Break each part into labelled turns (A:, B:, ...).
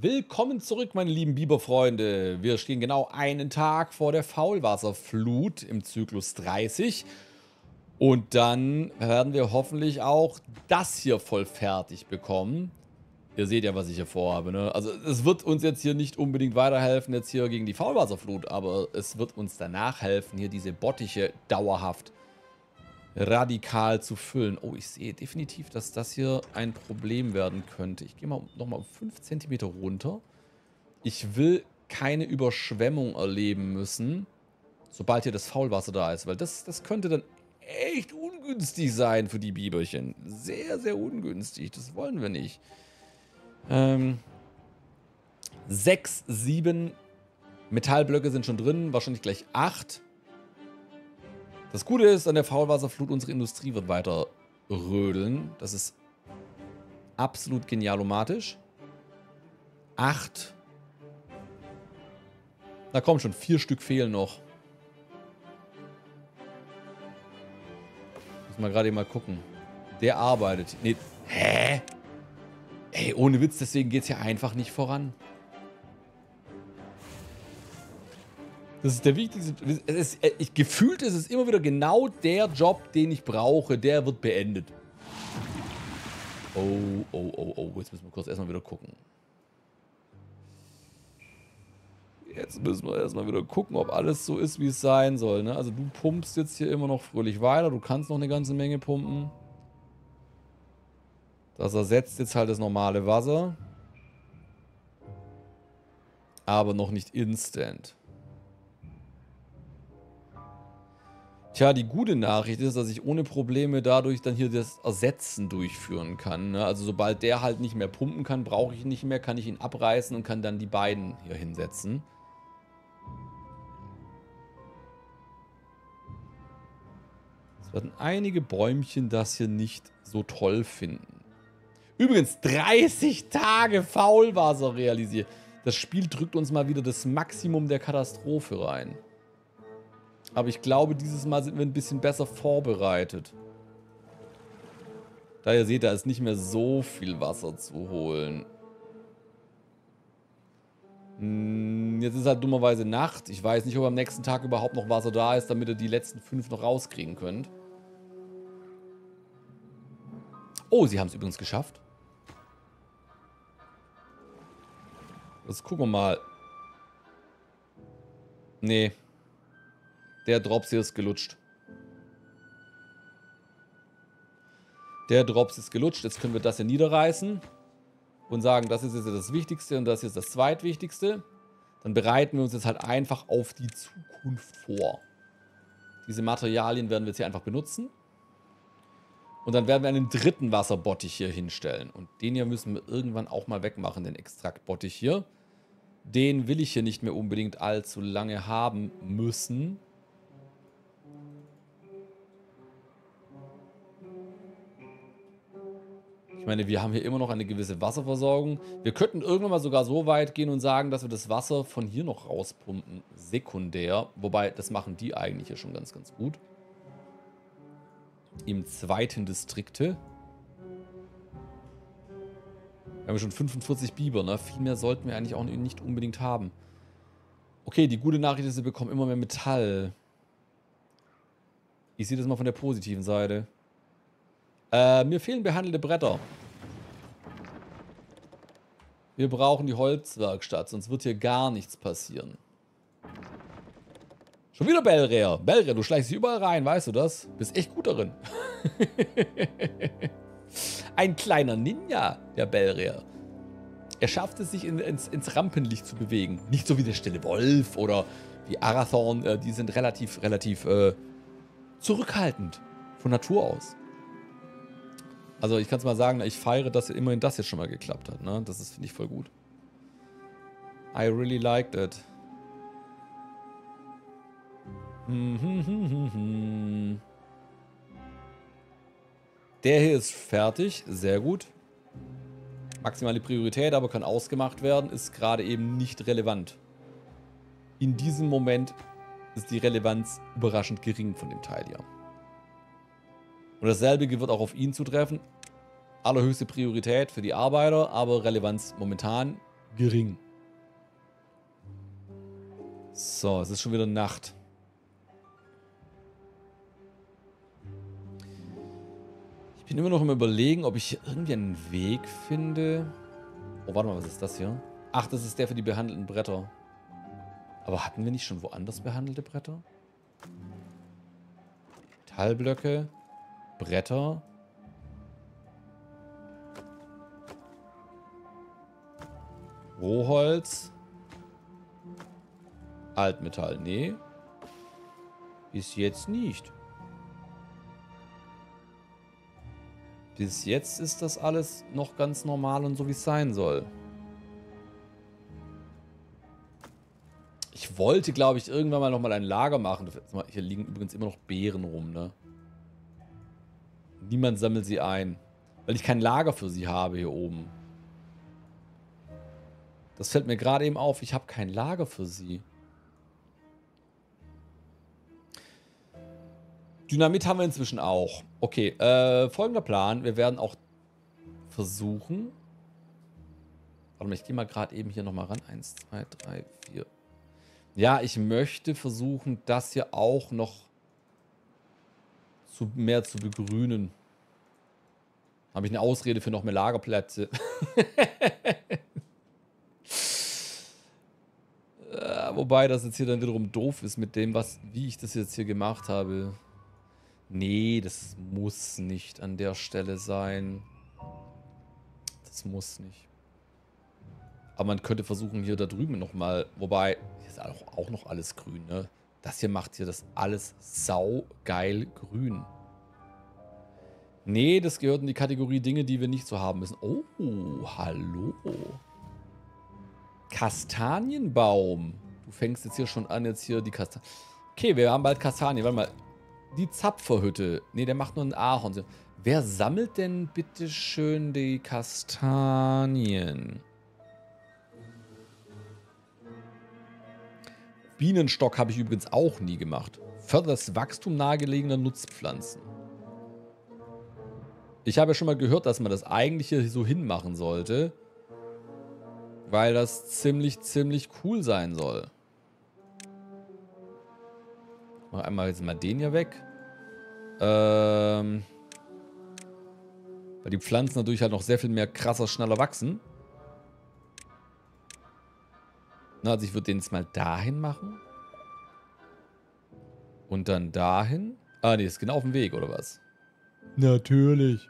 A: Willkommen zurück, meine lieben Biberfreunde. Wir stehen genau einen Tag vor der Faulwasserflut im Zyklus 30. Und dann werden wir hoffentlich auch das hier voll fertig bekommen. Ihr seht ja, was ich hier vorhabe, ne? Also es wird uns jetzt hier nicht unbedingt weiterhelfen, jetzt hier gegen die Faulwasserflut. Aber es wird uns danach helfen, hier diese Bottiche dauerhaft radikal zu füllen. Oh, ich sehe definitiv, dass das hier ein Problem werden könnte. Ich gehe mal nochmal um 5 cm runter. Ich will keine Überschwemmung erleben müssen, sobald hier das Faulwasser da ist, weil das könnte dann echt ungünstig sein für die Biberchen. Sehr, sehr ungünstig. Das wollen wir nicht. 6, 7 Metallblöcke sind schon drin, wahrscheinlich gleich 8. Das Gute ist, an der Faulwasserflut, unsere Industrie wird weiter rödeln. Das ist absolut genialomatisch. 8. Da kommen schon 4 Stück fehlen noch. Muss mal gerade mal gucken. Der arbeitet. Nee. Hä? Ey, ohne Witz, deswegen geht es ja einfach nicht voran. Das ist der wichtigste. Gefühlt ist es immer wieder genau der Job, den ich brauche. Der wird beendet. Oh, oh, oh, oh. Jetzt müssen wir kurz erstmal wieder gucken. Jetzt müssen wir erstmal wieder gucken, ob alles so ist, wie es sein soll. Ne? Also du pumpst jetzt hier immer noch fröhlich weiter. Du kannst noch eine ganze Menge pumpen. Das ersetzt jetzt halt das normale Wasser. Aber noch nicht instant. Tja, die gute Nachricht ist, dass ich ohne Probleme dadurch dann hier das Ersetzen durchführen kann. Ne? Also sobald der halt nicht mehr pumpen kann, brauche ich ihn nicht mehr, kann ich ihn abreißen und kann dann die beiden hier hinsetzen. Es werden einige Bäumchen das hier nicht so toll finden. Übrigens, 30 Tage Faulwasser realisiert. Das Spiel drückt uns mal wieder das Maximum der Katastrophe rein. Aber ich glaube, dieses Mal sind wir ein bisschen besser vorbereitet. Da ihr seht, da ist nicht mehr so viel Wasser zu holen. Jetzt ist halt dummerweise Nacht. Ich weiß nicht, ob am nächsten Tag überhaupt noch Wasser da ist, damit ihr die letzten 5 noch rauskriegen könnt. Oh, sie haben es übrigens geschafft. Jetzt gucken wir mal. Nee. Der Drops hier ist gelutscht. Der Drops ist gelutscht. Jetzt können wir das hier niederreißen. Und sagen, das ist jetzt das Wichtigste und das hier ist das Zweitwichtigste. Dann bereiten wir uns jetzt halt einfach auf die Zukunft vor. Diese Materialien werden wir jetzt hier einfach benutzen. Und dann werden wir einen dritten Wasserbottich hier hinstellen. Und den hier müssen wir irgendwann auch mal wegmachen, den Extraktbottich hier. Den will ich hier nicht mehr unbedingt allzu lange haben müssen. Ich meine, wir haben hier immer noch eine gewisse Wasserversorgung. Wir könnten irgendwann mal sogar so weit gehen und sagen, dass wir das Wasser von hier noch rauspumpen, sekundär. Wobei, das machen die eigentlich ja schon ganz, ganz gut. Im zweiten Distrikte. Wir haben schon 45 Biber, ne? Viel mehr sollten wir eigentlich auch nicht unbedingt haben. Okay, die gute Nachricht ist, wir bekommen immer mehr Metall. Ich sehe das mal von der positiven Seite. Mir fehlen behandelte Bretter. Wir brauchen die Holzwerkstatt, sonst wird hier gar nichts passieren. Schon wieder Belrea. Belrea, du schleichst dich überall rein, weißt du das? Bist echt gut darin. Ein kleiner Ninja, der Belrea. Er schafft es, sich ins Rampenlicht zu bewegen. Nicht so wie der stille Wolf oder wie Arathorn. Die sind relativ zurückhaltend von Natur aus. Also ich kann es mal sagen, ich feiere, dass immerhin das jetzt schon mal geklappt hat. Ne? Das finde ich voll gut. I really liked it. Der hier ist fertig. Sehr gut. Maximale Priorität, aber kann ausgemacht werden. Ist gerade eben nicht relevant. In diesem Moment ist die Relevanz überraschend gering von dem Teil hier. Und dasselbe wird auch auf ihn zutreffen. Allerhöchste Priorität für die Arbeiter, aber Relevanz momentan gering. So, es ist schon wieder Nacht. Ich bin immer noch im Überlegen, ob ich hier irgendwie einen Weg finde. Oh, warte mal, was ist das hier? Ach, das ist der für die behandelten Bretter. Aber hatten wir nicht schon woanders behandelte Bretter? Metallblöcke, Bretter. Rohholz. Altmetall, nee. Bis jetzt nicht. Bis jetzt ist das alles noch ganz normal und so, wie es sein soll. Ich wollte, glaube ich, irgendwann mal nochmal ein Lager machen. Hier liegen übrigens immer noch Beeren rum, ne? Niemand sammelt sie ein. Weil ich kein Lager für sie habe hier oben. Das fällt mir gerade eben auf. Ich habe kein Lager für sie. Dynamit haben wir inzwischen auch. Okay, folgender Plan. Wir werden auch versuchen. Warte mal, ich gehe mal gerade eben hier nochmal ran. 1, 2, 3, 4. Ja, ich möchte versuchen, das hier auch noch mehr zu begrünen. Habe ich eine Ausrede für noch mehr Lagerplätze. Wobei das jetzt hier dann wiederum doof ist mit dem, wie ich das jetzt hier gemacht habe. Nee, das muss nicht an der Stelle sein. Das muss nicht. Aber man könnte versuchen, hier da drüben nochmal. Wobei, hier ist auch noch alles grün, ne? Das hier macht hier das alles saugeil grün. Nee, das gehört in die Kategorie Dinge, die wir nicht so haben müssen. Oh, hallo. Kastanienbaum. Du fängst jetzt hier schon an, jetzt hier die Kastanien. Okay, wir haben bald Kastanien. Warte mal. Die Zapferhütte. Nee, der macht nur ein Ahorn. Wer sammelt denn bitte schön die Kastanien? Bienenstock habe ich übrigens auch nie gemacht. Fördert das Wachstum nahegelegener Nutzpflanzen. Ich habe ja schon mal gehört, dass man das eigentlich hier so hinmachen sollte. Weil das ziemlich cool sein soll. Ich mache einmal jetzt mal den hier weg. Weil die Pflanzen natürlich halt noch sehr viel mehr krasser, schneller wachsen. Na, also ich würde den jetzt mal dahin machen. Und dann dahin. Ah, nee, ist genau auf dem Weg, oder was? Natürlich.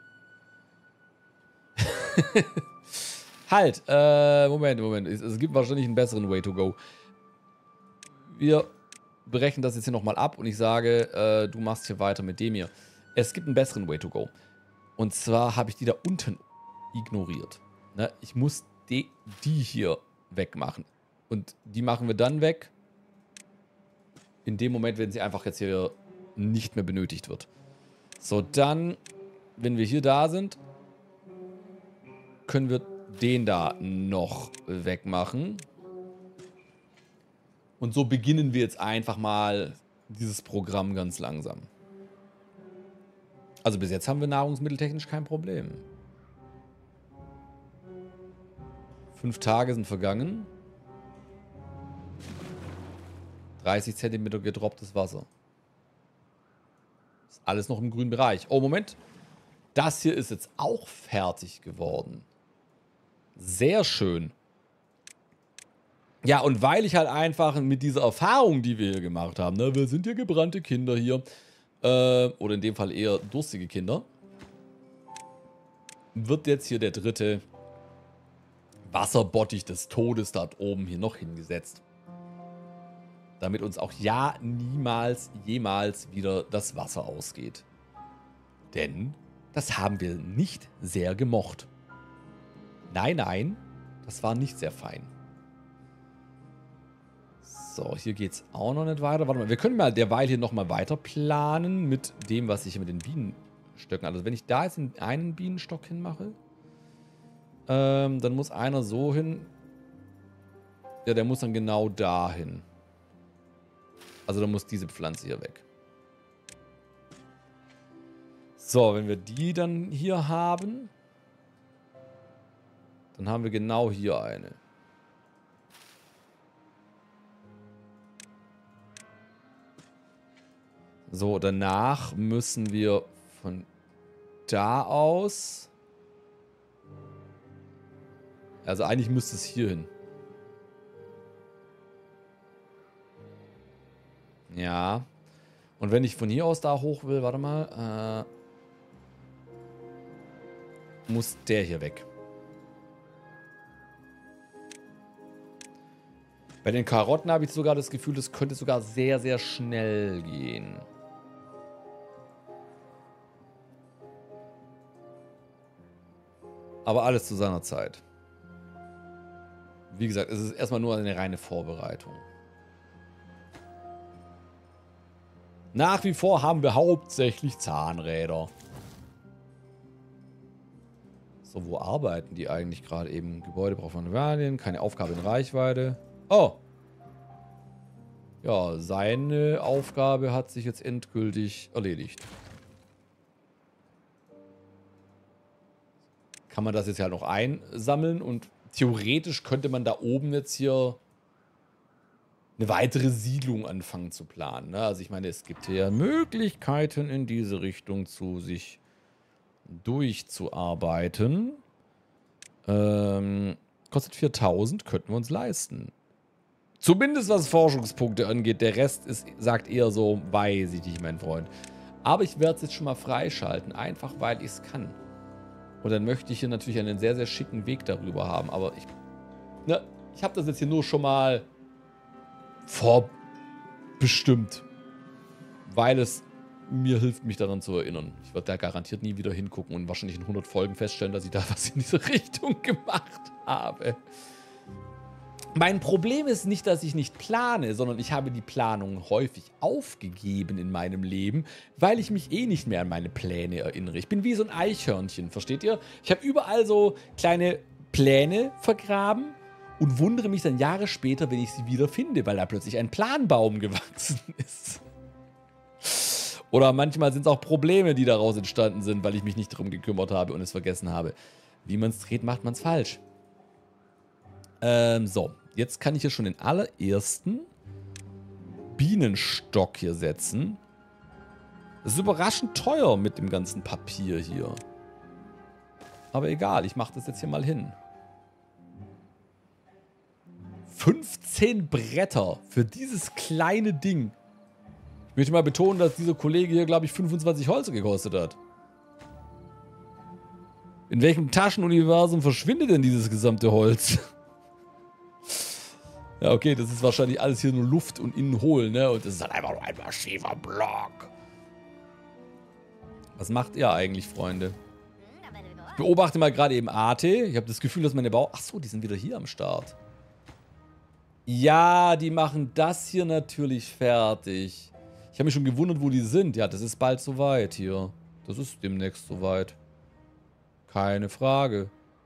A: Halt, Moment. Es gibt wahrscheinlich einen besseren Way to go. Wir berechnen das jetzt hier nochmal ab und ich sage, du machst hier weiter mit dem hier. Es gibt einen besseren Way to go. Und zwar habe ich die da unten ignoriert. Ne? Ich muss die hier wegmachen. Und die machen wir dann weg. In dem Moment, wenn sie einfach jetzt hier nicht mehr benötigt wird. So, dann, wenn wir hier da sind, können wir den da noch wegmachen. Und so beginnen wir jetzt einfach mal dieses Programm ganz langsam. Also bis jetzt haben wir nahrungsmitteltechnisch kein Problem. 5 Tage sind vergangen. 30 Zentimeter gedropptes Wasser. Ist alles noch im grünen Bereich. Oh, Moment. Das hier ist jetzt auch fertig geworden. Sehr schön. Ja, und weil ich halt einfach mit dieser Erfahrung, die wir hier gemacht haben, ne, wir sind ja gebrannte Kinder hier, oder in dem Fall eher durstige Kinder, wird jetzt hier der dritte Wasserbottich des Todes da oben hier noch hingesetzt. Damit uns auch ja niemals, jemals wieder das Wasser ausgeht. Denn das haben wir nicht sehr gemocht. Nein, das war nicht sehr fein. So, hier geht's auch noch nicht weiter. Warte mal, wir können mal derweil hier nochmal weiter planen mit dem, was ich hier mit den Bienenstöcken. Also wenn ich da jetzt einen Bienenstock hinmache, dann muss einer so hin. Ja, der muss dann genau dahin. Also dann muss diese Pflanze hier weg. So, wenn wir die dann hier haben, dann haben wir genau hier eine. So, danach müssen wir von da aus... Also eigentlich müsste es hier hin. Ja. Und wenn ich von hier aus da hoch will, warte mal, muss der hier weg. Bei den Karotten habe ich sogar das Gefühl, das könnte sogar sehr, sehr schnell gehen. Aber alles zu seiner Zeit. Wie gesagt, es ist erstmal nur eine reine Vorbereitung. Nach wie vor haben wir hauptsächlich Zahnräder. So, wo arbeiten die eigentlich gerade eben? Gebäude braucht man Valien, keine Aufgabe in Reichweite. Oh! Ja, seine Aufgabe hat sich jetzt endgültig erledigt. Kann man das jetzt ja noch einsammeln und theoretisch könnte man da oben jetzt hier eine weitere Siedlung anfangen zu planen. Ne? Also ich meine, es gibt hier Möglichkeiten in diese Richtung zu sich durchzuarbeiten. Kostet 4.000, könnten wir uns leisten. Zumindest was Forschungspunkte angeht. Der Rest sagt eher so, weiß ich nicht, mein Freund. Aber ich werde es jetzt schon mal freischalten, einfach weil ich es kann. Und dann möchte ich hier natürlich einen sehr, sehr schicken Weg darüber haben. Aber ich habe das jetzt hier nur schon mal vorbestimmt. Weil es mir hilft, mich daran zu erinnern. Ich werde da garantiert nie wieder hingucken und wahrscheinlich in 100 Folgen feststellen, dass ich da was in diese Richtung gemacht habe. Mein Problem ist nicht, dass ich nicht plane, sondern ich habe die Planung häufig aufgegeben in meinem Leben, weil ich mich eh nicht mehr an meine Pläne erinnere. Ich bin wie so ein Eichhörnchen, versteht ihr? Ich habe überall so kleine Pläne vergraben und wundere mich dann Jahre später, wenn ich sie wieder finde, weil da plötzlich ein Planbaum gewachsen ist. Oder manchmal sind es auch Probleme, die daraus entstanden sind, weil ich mich nicht darum gekümmert habe und es vergessen habe. Wie man es dreht, macht man es falsch. So, jetzt kann ich hier schon den allerersten Bienenstock hier setzen. Das ist überraschend teuer mit dem ganzen Papier hier. Aber egal, ich mache das jetzt hier mal hin. 15 Bretter für dieses kleine Ding. Ich möchte mal betonen, dass dieser Kollege hier, glaube ich, 25 Holz gekostet hat. In welchem Taschenuniversum verschwindet denn dieses gesamte Holz? Ja, okay, das ist wahrscheinlich alles hier nur Luft und innen hohl, ne? Und das ist halt einfach nur ein massiver Block. Was macht ihr eigentlich, Freunde? Ich beobachte mal gerade eben Arte. Ich habe das Gefühl, dass meine Achso, die sind wieder hier am Start. Ja, die machen das hier natürlich fertig. Ich habe mich schon gewundert, wo die sind. Ja, das ist bald soweit hier. Das ist demnächst soweit. Keine Frage.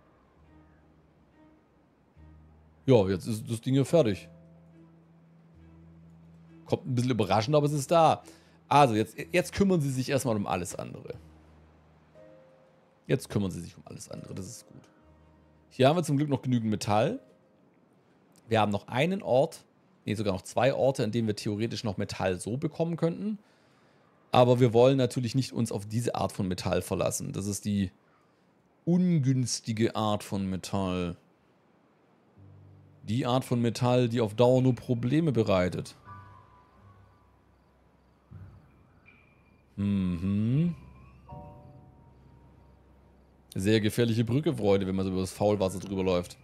A: Ja, jetzt ist das Ding hier fertig. Kommt ein bisschen überraschend, aber es ist da. Also, jetzt kümmern sie sich erstmal um alles andere. Jetzt kümmern sie sich um alles andere, das ist gut. Hier haben wir zum Glück noch genügend Metall. Wir haben noch einen Ort, nee, sogar noch 2 Orte, an denen wir theoretisch noch Metall so bekommen könnten. Aber wir wollen natürlich nicht uns auf diese Art von Metall verlassen. Das ist die ungünstige Art von Metall. Die Art von Metall, die auf Dauer nur Probleme bereitet. Sehr gefährliche Brücke, Freunde, wenn man so über das Faulwasser drüber läuft.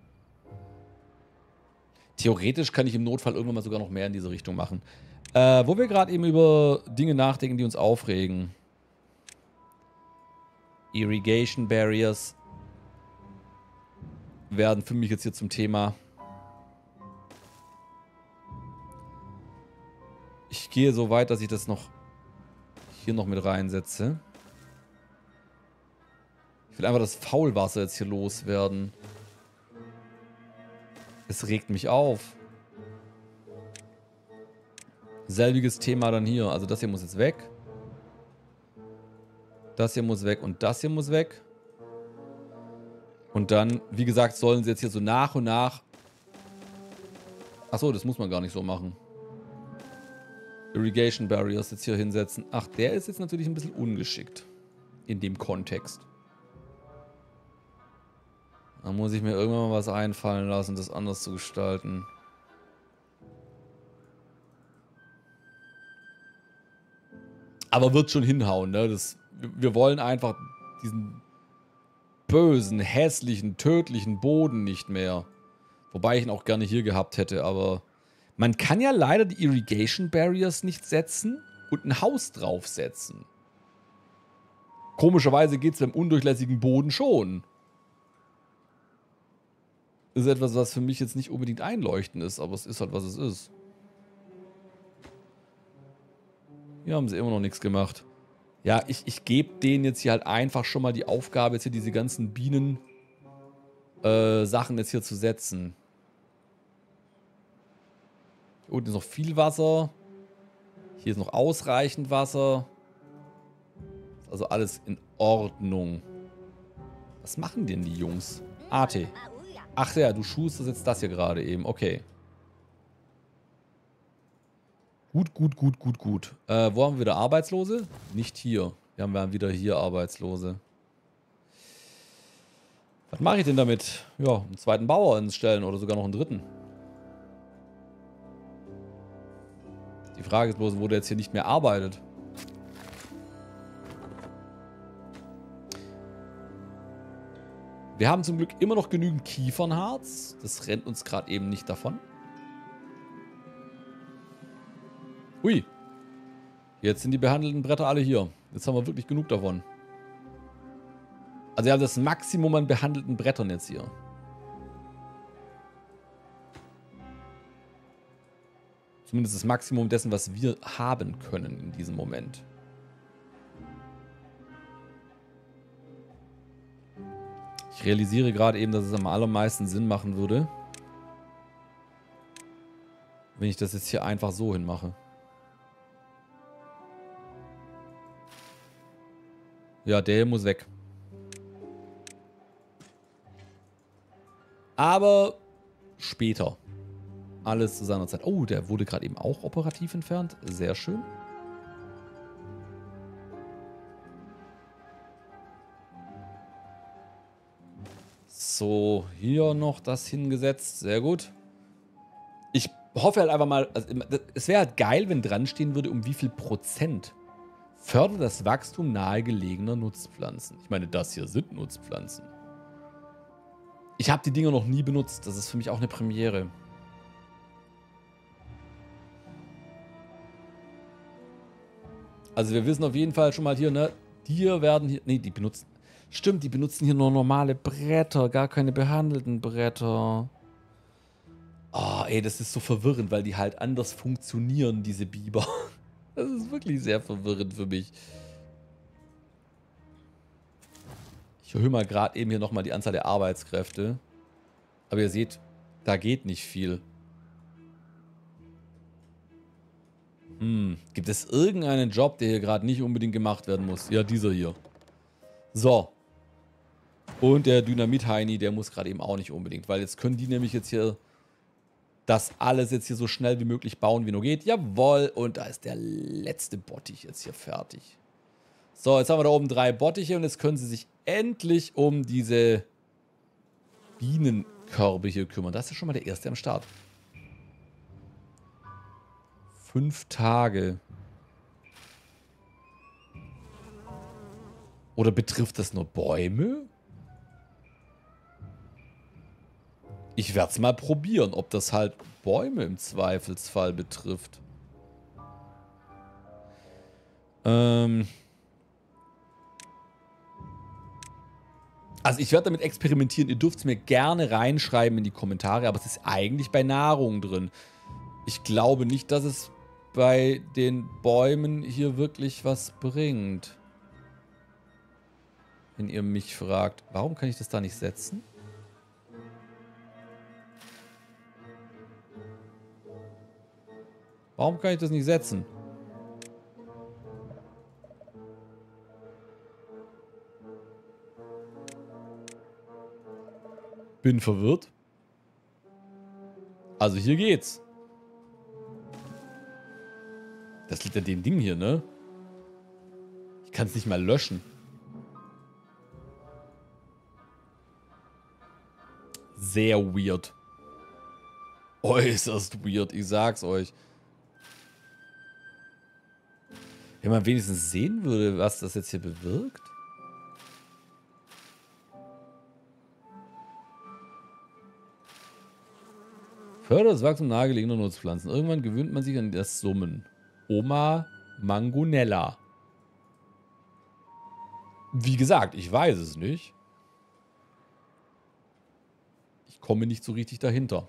A: Theoretisch kann ich im Notfall irgendwann mal sogar noch mehr in diese Richtung machen. Wo wir gerade eben über Dinge nachdenken, die uns aufregen. Irrigation Barriers werden für mich jetzt hier zum Thema. Ich gehe so weit, dass ich das noch hier noch mit reinsetze. Ich will einfach das Faulwasser jetzt hier loswerden. Es regt mich auf. Selbiges Thema dann hier. Also das hier muss jetzt weg. Das hier muss weg und das hier muss weg. Und dann, wie gesagt, sollen sie jetzt hier so nach und nach... Achso, das muss man gar nicht so machen. Irrigation Barriers jetzt hier hinsetzen. Ach, der ist jetzt natürlich ein bisschen ungeschickt. In dem Kontext. Da muss ich mir irgendwann mal was einfallen lassen, das anders zu gestalten. Aber wird schon hinhauen, ne? Wir wollen einfach diesen bösen, hässlichen, tödlichen Boden nicht mehr. Wobei ich ihn auch gerne hier gehabt hätte, aber man kann ja leider die Irrigation Barriers nicht setzen und ein Haus draufsetzen. Komischerweise geht es beim undurchlässigen Boden schon. Ist etwas, was für mich jetzt nicht unbedingt einleuchtend ist, aber es ist halt, was es ist. Hier haben sie immer noch nichts gemacht. Ja, ich gebe denen jetzt hier halt einfach schon mal die Aufgabe, jetzt hier diese ganzen Bienen Sachen jetzt hier zu setzen. Hier unten ist noch viel Wasser. Hier ist noch ausreichend Wasser. Also alles in Ordnung. Was machen denn die Jungs? AT. Ach ja, du schusterst jetzt das hier gerade eben. Okay. Gut, gut, gut, gut, gut. Wo haben wir wieder Arbeitslose? Nicht hier. Wir haben wieder hier Arbeitslose. Was mache ich denn damit? Ja, einen zweiten Bauer insstellen oder sogar noch einen dritten. Die Frage ist bloß, wo der jetzt hier nicht mehr arbeitet. Wir haben zum Glück immer noch genügend Kiefernharz. Das rennt uns gerade eben nicht davon. Ui. Jetzt sind die behandelten Bretter alle hier. Jetzt haben wir wirklich genug davon. Also wir haben das Maximum an behandelten Brettern jetzt hier. Zumindest das Maximum dessen, was wir haben können in diesem Moment. Ich realisiere gerade eben, dass es am allermeisten Sinn machen würde, wenn ich das jetzt hier einfach so hinmache. Ja, der hier muss weg. Aber später. Alles zu seiner Zeit. Oh, der wurde gerade eben auch operativ entfernt. Sehr schön. So, hier noch das hingesetzt. Sehr gut. Ich hoffe halt einfach mal, also es wäre halt geil, wenn dran stehen würde, um wie viel Prozent fördert das Wachstum nahegelegener Nutzpflanzen. Ich meine, das hier sind Nutzpflanzen. Ich habe die Dinger noch nie benutzt. Das ist für mich auch eine Premiere. Also wir wissen auf jeden Fall schon mal hier, ne? Die werden hier... Ne, die benutzen... Stimmt, die benutzen hier nur normale Bretter, gar keine behandelten Bretter. Oh, ey, das ist so verwirrend, weil die halt anders funktionieren, diese Biber. Das ist wirklich sehr verwirrend für mich. Ich erhöhe mal gerade eben hier nochmal die Anzahl der Arbeitskräfte. Aber ihr seht, da geht nicht viel. Gibt es irgendeinen Job, der hier gerade nicht unbedingt gemacht werden muss? Ja, dieser hier. So. Und der Dynamit-Heini, der muss gerade eben auch nicht unbedingt. Weil jetzt können die nämlich jetzt hier das alles jetzt hier so schnell wie möglich bauen, wie nur geht. Jawohl. Und da ist der letzte Bottich jetzt hier fertig. So, jetzt haben wir da oben 3 Bottiche und jetzt können sie sich endlich um diese Bienenkörbe hier kümmern. Das ist schon mal der erste am Start. 5 Tage. Oder betrifft das nur Bäume? Ich werde es mal probieren, ob das halt Bäume im Zweifelsfall betrifft. Also ich werde damit experimentieren. Ihr dürft es mir gerne reinschreiben in die Kommentare, aber es ist eigentlich bei Nahrung drin. Ich glaube nicht, dass es bei den Bäumen hier wirklich was bringt. Wenn ihr mich fragt, warum kann ich das da nicht setzen? Warum kann ich das nicht setzen? Bin verwirrt. Also hier geht's. Das liegt an dem Ding hier, ne? Ich kann es nicht mal löschen. Sehr weird. Äußerst weird, ich sag's euch. Wenn man wenigstens sehen würde, was das jetzt hier bewirkt. Fördert das Wachstum nahegelegener Nutzpflanzen. Irgendwann gewöhnt man sich an das Summen. Oma Mangonella. Wie gesagt, ich weiß es nicht. Ich komme nicht so richtig dahinter.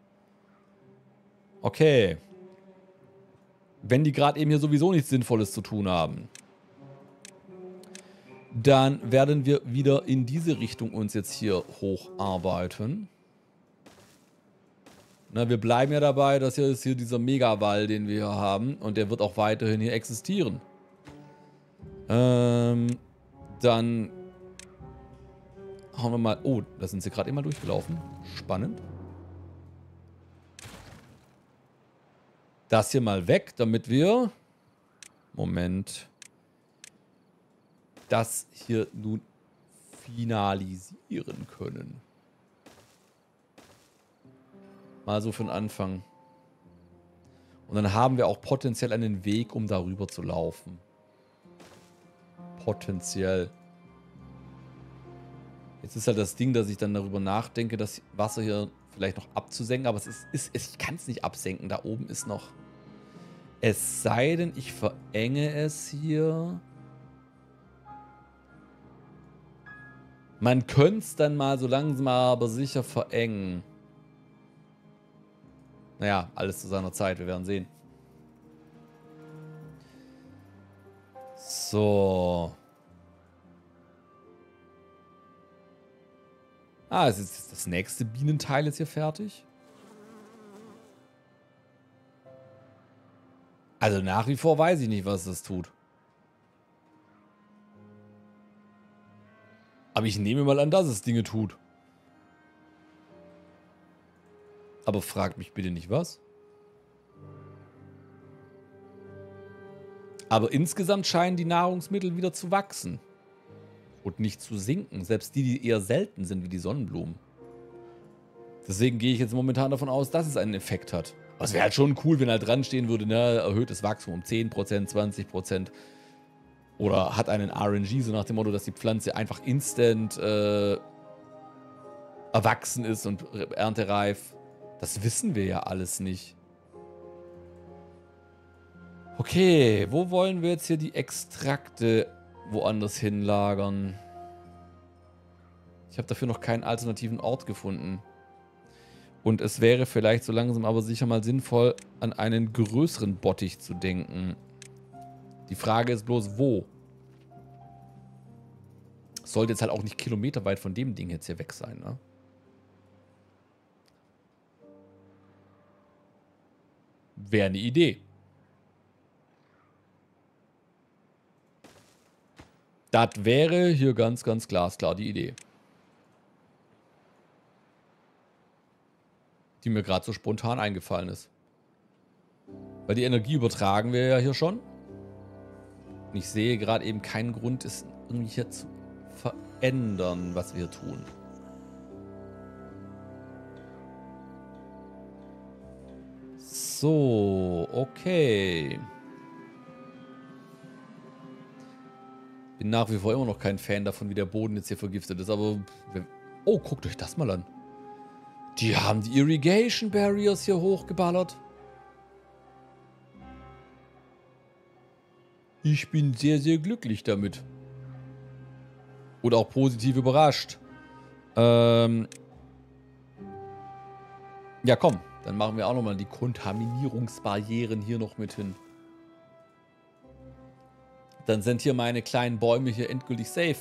A: Okay. Wenn die gerade eben hier sowieso nichts Sinnvolles zu tun haben, dann werden wir wieder in diese Richtung uns jetzt hier hocharbeiten. Na, wir bleiben ja dabei, dass hier ist hier dieser Megawall, den wir hier haben. Und der wird auch weiterhin hier existieren. Dann hauen wir mal... Oh, da sind sie gerade immer durchgelaufen. Spannend. Das hier mal weg, damit wir... Moment. Das hier nun finalisieren können. Mal so für den Anfang. Und dann haben wir auch potenziell einen Weg, um darüber zu laufen. Potenziell. Jetzt ist halt das Ding, dass ich dann darüber nachdenke, das Wasser hier vielleicht noch abzusenken. Aber ich kann es nicht absenken. Da oben ist noch... Es sei denn, ich verenge es hier. Man könnte es dann mal so langsam aber sicher verengen. Naja, alles zu seiner Zeit. Wir werden sehen. So. Ah, ist jetzt das nächste Bienenteil jetzt hier fertig? Also nach wie vor weiß ich nicht, was das tut. Aber ich nehme mal an, dass es Dinge tut. Aber fragt mich bitte nicht was. Aber insgesamt scheinen die Nahrungsmittel wieder zu wachsen. Und nicht zu sinken. Selbst die, die eher selten sind, wie die Sonnenblumen. Deswegen gehe ich jetzt momentan davon aus, dass es einen Effekt hat. Aber es wäre halt schon cool, wenn halt dran stehen würde, ne, erhöhtes Wachstum um 10%, 20%. Oder hat einen RNG, so nach dem Motto, dass die Pflanze einfach instant erwachsen ist und erntereif. Das wissen wir ja alles nicht. Okay, wo wollen wir jetzt hier die Extrakte woanders hinlagern? Ich habe dafür noch keinen alternativen Ort gefunden. Und es wäre vielleicht so langsam aber sicher mal sinnvoll, an einen größeren Bottich zu denken. Die Frage ist bloß, wo? Sollte jetzt halt auch nicht kilometerweit von dem Ding jetzt hier weg sein, ne? Wäre eine Idee. Das wäre hier ganz, ganz glasklar die Idee. Die mir gerade so spontan eingefallen ist. Weil die Energie übertragen wir ja hier schon. Und ich sehe gerade eben keinen Grund, es irgendwie hier zu verändern, was wir tun. So, okay. Bin nach wie vor immer noch kein Fan davon, wie der Boden jetzt hier vergiftet ist, aber... Oh, guckt euch das mal an. Die haben die Irrigation Barriers hier hochgeballert. Ich bin sehr, sehr glücklich damit. Oder auch positiv überrascht. Ja, komm. Dann machen wir auch nochmal die Kontaminierungsbarrieren hier noch mit hin. Dann sind hier meine kleinen Bäume hier endgültig safe.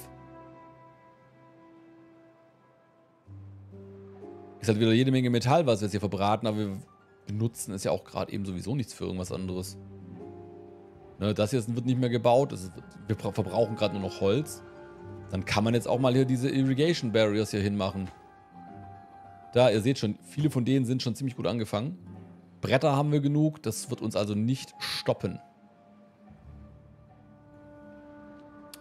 A: Ist halt wieder jede Menge Metall, was wir jetzt hier verbraten, aber wir benutzen es ja auch gerade eben sowieso nichts für irgendwas anderes. Ne, das hier wird nicht mehr gebaut. Wir verbrauchen gerade nur noch Holz. Dann kann man jetzt auch mal hier diese Irrigation Barriers hier hinmachen. Da, ihr seht schon, viele von denen sind schon ziemlich gut angefangen. Bretter haben wir genug, das wird uns also nicht stoppen.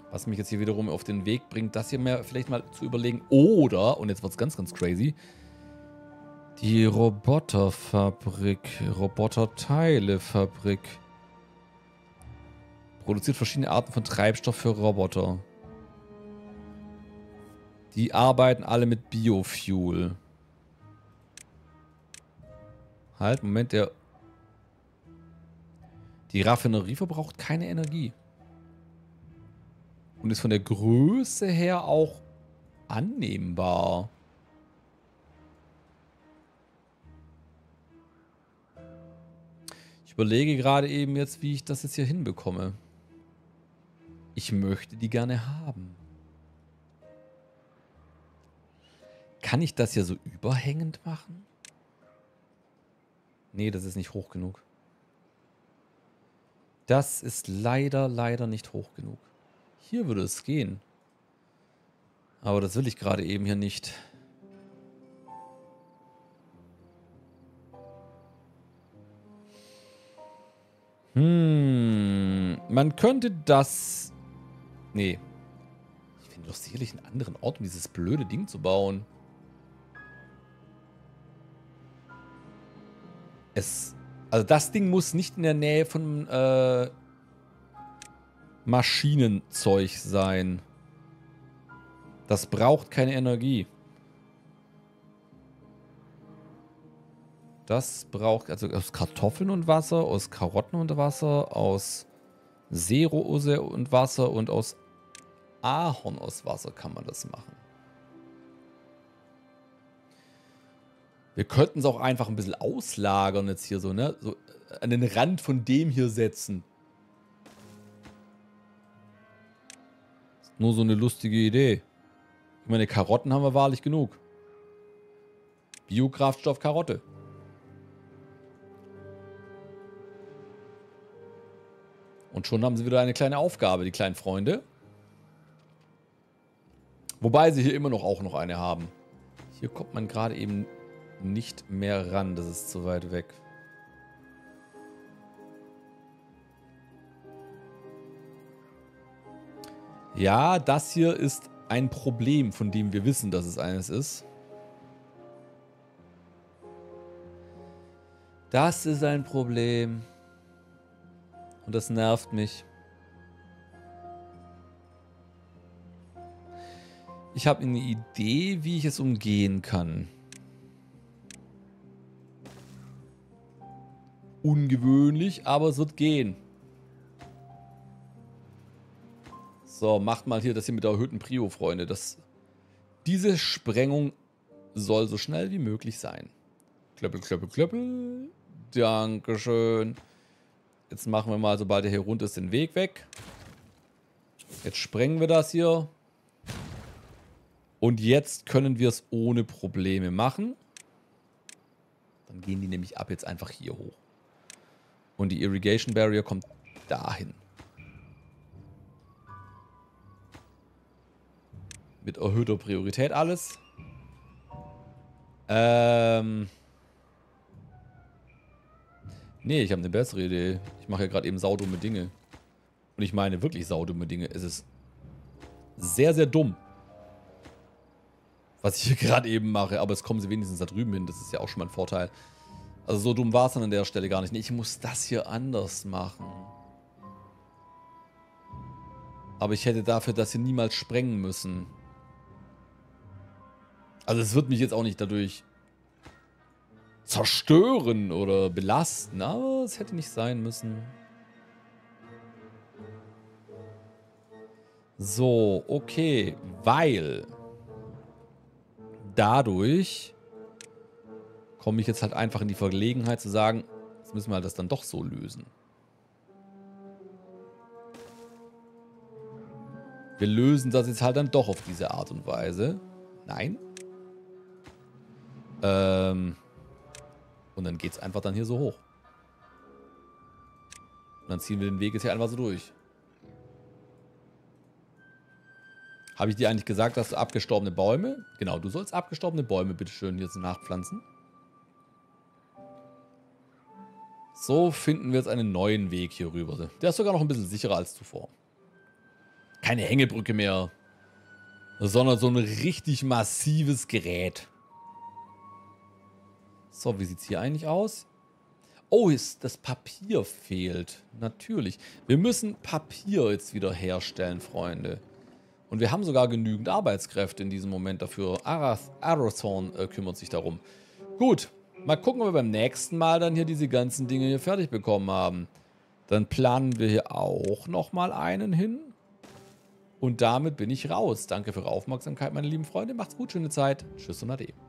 A: Was mich jetzt hier wiederum auf den Weg bringt, das hier mir vielleicht mal zu überlegen. Oder, und jetzt wird es ganz, ganz crazy, die Roboterfabrik, Roboterteilefabrik. Produziert verschiedene Arten von Treibstoff für Roboter. Die arbeiten alle mit Biofuel. Halt, Moment, die Raffinerie verbraucht keine Energie. Und ist von der Größe her auch annehmbar. Ich überlege gerade eben jetzt, wie ich das jetzt hier hinbekomme. Ich möchte die gerne haben. Kann ich das hier so überhängend machen? Nee, das ist nicht hoch genug. Das ist leider nicht hoch genug. Hier würde es gehen. Aber das will ich gerade eben hier nicht. Man könnte das... Nee. Ich finde doch sicherlich einen anderen Ort, um dieses blöde Ding zu bauen. Also das Ding muss nicht in der Nähe von Maschinenzeug sein. Das braucht keine Energie. Das braucht also aus Kartoffeln und Wasser, aus Karotten und Wasser, aus Seerose und Wasser und aus Ahorn aus Wasser kann man das machen. Wir könnten es auch einfach ein bisschen auslagern jetzt hier so, ne? So an den Rand von dem hier setzen. Ist nur so eine lustige Idee. Ich meine, Karotten haben wir wahrlich genug. Biokraftstoff Karotte. Und schon haben sie wieder eine kleine Aufgabe, die kleinen Freunde. Wobei sie hier immer noch auch noch eine haben. Hier kommt man gerade eben nicht mehr ran. Das ist zu weit weg. Ja, das hier ist ein Problem, von dem wir wissen, dass es eines ist. Das ist ein Problem. Und das nervt mich. Ich habe eine Idee, wie ich es umgehen kann. Ungewöhnlich, aber es wird gehen. So, macht mal hier das hier mit der erhöhten Prio, Freunde. Diese Sprengung soll so schnell wie möglich sein. Klöppel, klöppel, klöppel. Dankeschön. Jetzt machen wir mal, sobald er hier runter ist, den Weg weg. Jetzt sprengen wir das hier. Und jetzt können wir es ohne Probleme machen. Dann gehen die nämlich ab jetzt einfach hier hoch. Und die Irrigation Barrier kommt dahin. Mit erhöhter Priorität alles. Nee, ich habe eine bessere Idee. Ich mache ja gerade eben saudumme Dinge. Und ich meine wirklich saudumme Dinge. Es ist sehr, sehr dumm, was ich hier gerade eben mache. Aber es kommen sie wenigstens da drüben hin. Das ist ja auch schon mal ein Vorteil. Also so dumm war es dann an der Stelle gar nicht. Nee, ich muss das hier anders machen. Aber ich hätte dafür das hier niemals sprengen müssen. Also es wird mich jetzt auch nicht dadurch zerstören oder belasten. Aber es hätte nicht sein müssen. So, okay. Weil dadurch komme ich jetzt halt einfach in die Verlegenheit zu sagen, jetzt müssen wir das dann doch so lösen. Wir lösen das jetzt halt dann doch auf diese Art und Weise. Nein. Und dann geht es einfach dann hier so hoch. Und dann ziehen wir den Weg jetzt hier einfach so durch. Habe ich dir eigentlich gesagt, dass du abgestorbene Bäume... Genau, du sollst abgestorbene Bäume bitteschön jetzt nachpflanzen. So finden wir jetzt einen neuen Weg hier rüber. Der ist sogar noch ein bisschen sicherer als zuvor. keine Hängebrücke mehr, sondern so ein richtig massives Gerät. So, wie sieht es hier eigentlich aus? Oh, das Papier fehlt. Natürlich. Wir müssen Papier jetzt wieder herstellen, Freunde. Und wir haben sogar genügend Arbeitskräfte in diesem Moment dafür. Arathorn kümmert sich darum. Gut, mal gucken, ob wir beim nächsten Mal dann hier diese ganzen Dinge hier fertig bekommen haben. Dann planen wir hier auch nochmal einen hin. Und damit bin ich raus. Danke für eure Aufmerksamkeit, meine lieben Freunde. Macht's gut, schöne Zeit. Tschüss und ade.